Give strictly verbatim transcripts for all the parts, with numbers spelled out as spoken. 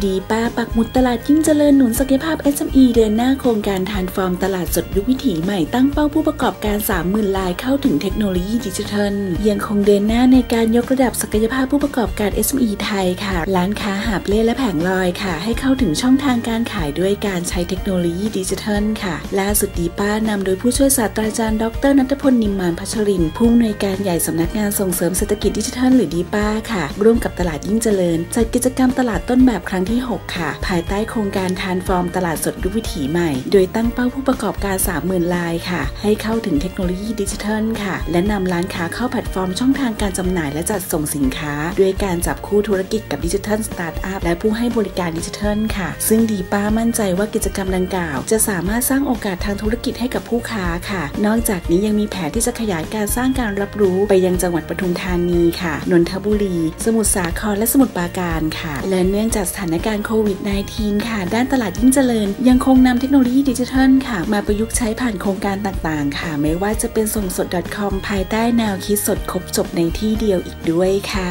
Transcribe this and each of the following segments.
ดีป้าปักหมุดตลาดยิ่งเจริญหนุนศักยภาพ เอส เอ็ม อี เดินหน้าโครงการทรานส์ฟอร์มตลาดสดยุควิถีใหม่ตั้งเป้าผู้ประกอบการ สามหมื่น รายเข้าถึงเทคโนโลยีดิจิทัลยังคงเดินหน้าในการยกระดับศักยภาพผู้ประกอบการ เอส เอ็ม อี ไทยค่ะร้านค้าหาบเล่และแผงลอยค่ะให้เข้าถึงช่องทางการขายด้วยการใช้เทคโนโลยีดิจิทัลค่ะล่าสุดดีป้านำโดยผู้ช่วยศาสตราจารย์ดร.ณัฐพล นิมมานพัชรินทร์ผู้อำนวยการใหญ่สำนักงานส่งเสริมเศรษฐกิจดิจิทัลหรือดีป้าค่ะร่วมกับตลาดยิ่งเจริญจัดกิจกรรมตลาดต้นแบบครั้งที่หกค่ะภายใต้โครงการทรานส์ฟอร์มตลาดสดยุควิถีใหม่โดยตั้งเป้าผู้ประกอบการ สามหมื่น รายค่ะให้เข้าถึงเทคโนโลยีดิจิทัลค่ะและนำร้านค้าเข้าแพลตฟอร์มช่องทางการจำหน่ายและจัดส่งสินค้าด้วยการจับคู่ธุรกิจกับดิจิทัลสตาร์ทอัพและผู้ให้บริการดิจิทัลค่ะซึ่งดีป้ามั่นใจว่ากิจกรรมดังกล่าวจะสามารถสร้างโอกาสทางธุรกิจให้กับผู้ค้าค่ะนอกจากนี้ยังมีแผนที่จะขยายการสร้างการรับรู้ไปยังจังหวัดปทุมธานีค่ะนนทบุรีสมุทรสาครและสมุทรปราการค่ะและเนื่องจากสถานการณ์โควิด สิบเก้า ค่ะด้านตลาดยิ่งเจริญยังคงนำเทคโนโลยีดิจิทัลค่ะมาประยุกต์ใช้ผ่านโครงการต่างๆค่ะไม่ว่าจะเป็นส่งสด .com ภายใต้แนวคิดสดครบจบในที่เดียวอีกด้วยค่ะ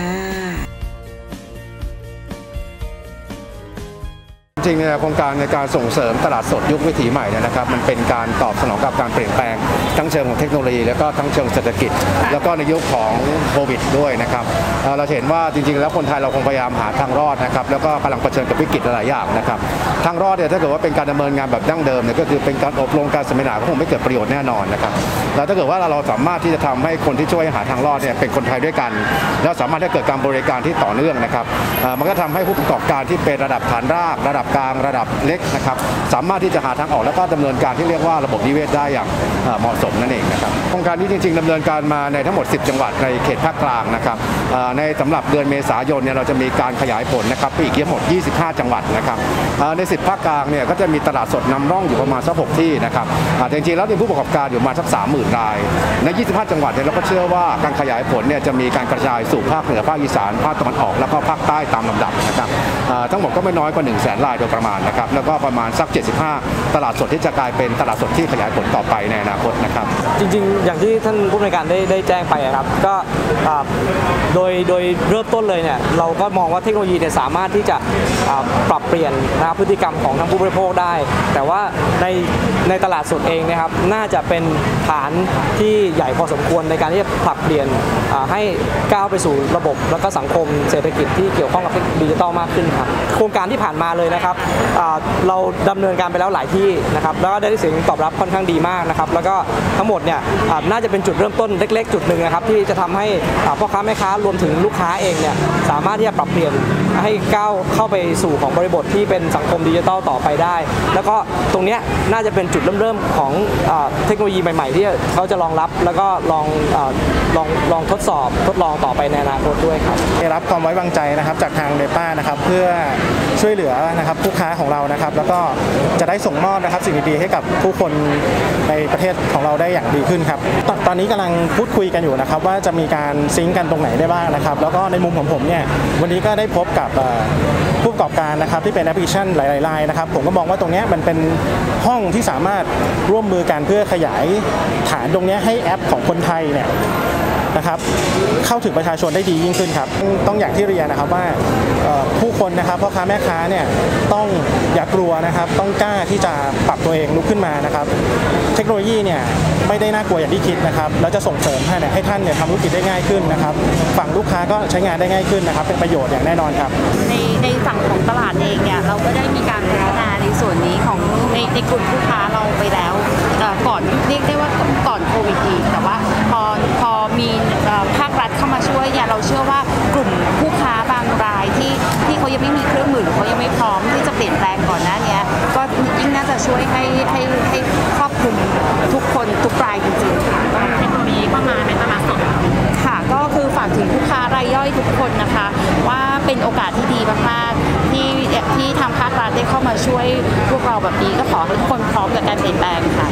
จริงๆโครงการในการส่งเสริมตลาดสดยุควิถีใหม่เนี่ยนะครับมันเป็นการตอบสนองกับการเปลี่ยนแปลงทั้งเชิงของเทคโนโลยีแล้วก็ทั้งเชิงเศรษฐกิจแล้วก็ในยุคของโควิดด้วยนะครับเราเห็นว่าจริงๆแล้วคนไทยเราคงพยายามหาทางรอดนะครับแล้วก็กำลังเผชิญกับวิกฤตหลายอย่างนะครับทางรอดเนี่ยถ้าเกิดว่าเป็นการดำเนินงานแบบดั้งเดิมเนี่ยก็คือเป็นการอบรมการสัมมนาก็คงไม่เกิดประโยชน์แน่นอนนะครับแล้วถ้าเกิดว่าเราสามารถที่จะทำให้คนที่ช่วยหาทางรอดเนี่ยเป็นคนไทยด้วยกันแล้วสามารถให้เกิดการบริการที่ต่อเนื่องนะครับมันก็ทำให้ผู้ประกอบการที่เป็นระดับฐานรากระดับกลางระดับเล็กนะครับสามารถที่จะหาทางออกแล้วก็ดำเนินการที่เรียกว่าระบบนิเวศได้อย่างเหมาะสมนั่นเองนะครับโครงการนี้จริงๆดำเนินการมาในทั้งหมดสิบจังหวัดในเขตภาคกลางนะครับในสำหรับเดือนเมษายนเนี่ยเราจะมีการขยายผลนะครับไปอีกทั้งหมดยี่สิบห้าจังหวัดนะครับในสิบภาคกลางเนี่ยก็จะมีตลาดสดนำร่องอยู่ประมาณสักหกที่นะครับจริงๆแล้วมีผู้ประกอบการอยู่ประมาณสัก สามหมื่น รายในยี่สิบห้าจังหวัดเนี่ยเราก็เชื่อว่าการขยายผลเนี่ยจะมีการกระจายสู่ภาคเหนือภาคอีสานภาคตะวันออกแล้วก็ภาคใต้ตามลำดับนะครับทั้งหมดก็ไม่น้อยกว่าหนึ่งแสนรายโดยประมาณนะครับแล้วก็ประมาณสักเจ็ดสิบห้าตลาดสดที่จะกลายเป็นตลาดสดที่ขยายผลต่อไปในอนาคตนะครับจริงๆอย่างที่ท่านผู้อำนวยการได้ได้แจ้งไปครับก็โดยโดยเริ่มต้นเลยเนี่ยเราก็มองว่าเทคโนโลยีเนี่ยสามารถที่จะปรับเปลี่ยนนะครับพฤติกรรมของทั้งผู้บริโภคได้แต่ว่าในในตลาดสดเองนะครับน่าจะเป็นฐานที่ใหญ่พอสมควรในการที่จะปรับเปลี่ยนให้ก้าวไปสู่ระบบแล้วก็สังคมเศรษฐกิจที่เกี่ยวข้องกับดิจิทัลมากขึ้นครับโครงการที่ผ่านมาเลยนะครับเราดำเนินการไปแล้วหลายที่นะครับแล้วก็ได้เสียงตอบรับค่อนข้างดีมากนะครับแล้วก็ทั้งหมดเนี่ยน่าจะเป็นจุดเริ่มต้นเล็กๆจุดหนึ่งนะครับที่จะทำให้พ่อค้าแม่ค้ารวมถึงลูกค้าเองเนี่ยสามารถที่จะปรับเปลี่ยนให้ก้าวเข้าไปสู่ของบริบทที่เป็นสังคมดิจิทัลต่อไปได้แล้วก็ตรงนี้น่าจะเป็นจุดเริ่มๆของเทคโนโลยีใหม่ๆที่เขาจะรองรับแล้วก็ลองลองลองทดสอบทดลองต่อไปในอนาคตด้วยครับได้รับความไว้วางใจนะครับจากทางเดป้านะครับเพื่อช่วยเหลือนะครับผู้ค้าของเรานะครับแล้วก็จะได้ส่งมอบนะครับสิ่งดีๆให้กับผู้คนในประเทศของเราได้อย่างดีขึ้นครับต, ตอนนี้กำลังพูดคุยกันอยู่นะครับว่าจะมีการซิงก์กันตรงไหนได้บ้างนะครับแล้วก็ในมุมของผมเนี่ยวันนี้ก็ได้พบกับผู้ประกอบการนะครับที่เป็นแอปพลิเคชันหลายๆรายนะครับผมก็มองว่าตรงนี้มันเป็นห้องที่สามารถร่วมมือกันเพื่อขยายฐานตรงนี้ให้แอปของคนไทยเนี่ยนะครับเข้าถึงประชาชนได้ดียิ่งขึ้นครับต้องอย่างที่เรียนนะครับว่าผู้คนนะครับพ่อค้าแม่ค้าเนี่ยต้องอย่ากลัวนะครับต้องกล้าที่จะปรับตัวเองลุกขึ้นมานะครับเทคโนโลยีเนี่ยไม่ได้น่ากลัวอย่างที่คิดนะครับแล้วจะส่งเสริมให้ให้ท่านเนี่ยทำธุรกิจได้ง่ายขึ้นนะครับฝั่งลูกค้าก็ใช้งานได้ง่ายขึ้นนะครับเป็นประโยชน์อย่างแน่นอนครับในในฝั่งของตลาดเองเนี่ยเราก็ได้มีการพัฒนาในส่วนนี้ของในในกลุ่มผู้ค้าเราไปแล้วก่อนเรียกได้ว่าก่อนโควิดอีกแต่ว่าพอพอมีภาครัฐเข้ามาช่วยเนี่ยเราเชื่อว่ากลุ่มผู้ค้าบางรายที่ที่เขายังไม่มีเครื่องมือหรือเขายังไม่พร้อมที่จะเปลี่ยนแปลงก่อนหน้านี้ก็ยิ่งน่าจะช่วยให้ให้ให้ครอบคลุมทุกคนทุกรายจริงๆค่ะเทคโนโลยีเข้ามาในตลาดสดค่ะก็คือฝากถึงผู้ค้ารายย่อยทุกคนนะคะว่าเป็นโอกาสที่ดีมากๆที่ที่ทางภาครัฐได้เข้ามาช่วยพวกเราแบบนี้ก็ขอให้ทุกคนพร้อมกับการเปลี่ยนแปลงค่ะ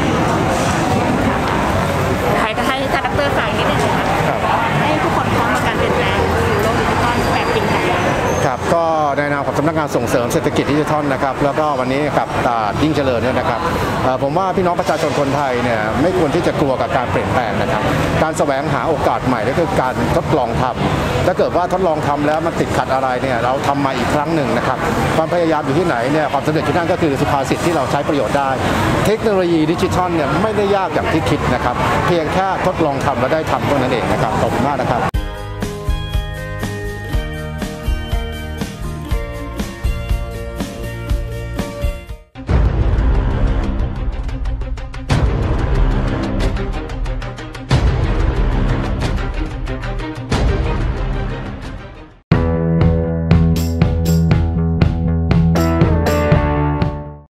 ใครจะให้ท่านดร.ฝากนิดนึงนะคะให้ทุกคนพร้อมกับการเปลี่ยนแปลงสู่โลกดิจิทัลแบบจริงจังครับก็ในอนาามของสำนักงานส่งเสริมเศรษฐกิจดิจิทัลนะครับแล้วก็วันนี้กับตลาดยิ่งเจริญเนี่ยนะครับผมว่าพี่น้องประชาชนคนไทยเนี่ยไม่ควรที่จะกลัวกับการเปลี่ยนแปลงนะครับการแสวงหาโอกาสใหม่ก็คือการทดลองทำถ้าเกิดว่าทดลองทำแล้วมันติดขัดอะไรเนี่ยเราทำมาอีกครั้งหนึ่งนะครับความพยายามอยู่ที่ไหนเนี่ยความสำเร็จที่นั่นก็คือสุภาษิตที่เราใช้ประโยชน์ได้เทคโนโลยีดิจิทัลเนี่ยไม่ได้ยากอย่างที่คิดนะครับเพียงแค่ทดลองทำแล้วได้ทำเท่านั้นเองนะครับขอบคุณมากนะครับ